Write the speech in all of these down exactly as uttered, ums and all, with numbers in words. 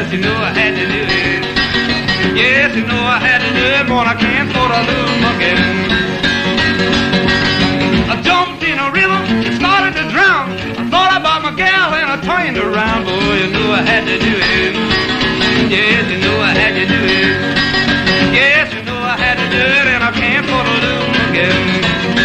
Yes, you know I had to do it. Yes, you know I had to do it, but I can't afford to lose again. I jumped in a river, it started to drown. I thought about my gal and I turned around. Boy, you know I had to do it. Yes, you know I had to do it. Yes, you know I had to do it, and I can't afford to lose again.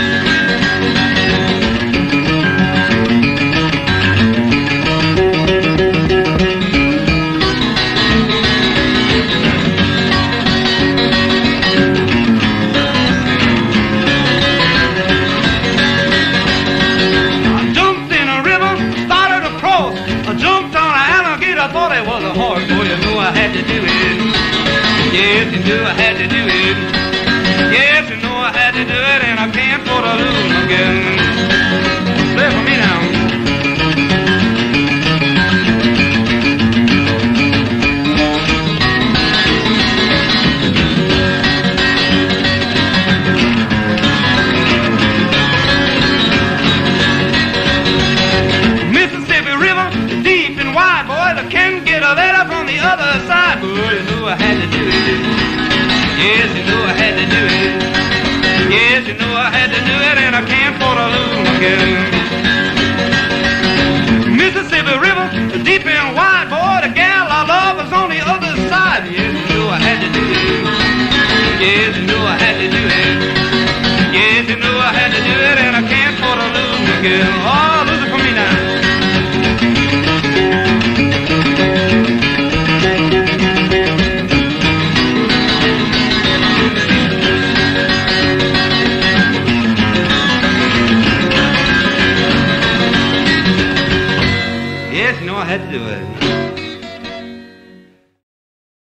I thought it was a horse, boy, you know I had to do it. Yes, you knew I had to do it. Yes, you know I had to do it, and I can't afford to lose again. Play for me now. Can't get a letter from the other side, boy, you know I had to do it. Yes, you know I had to do it. Yes, you know I had to do it, and I can't afford to lose again.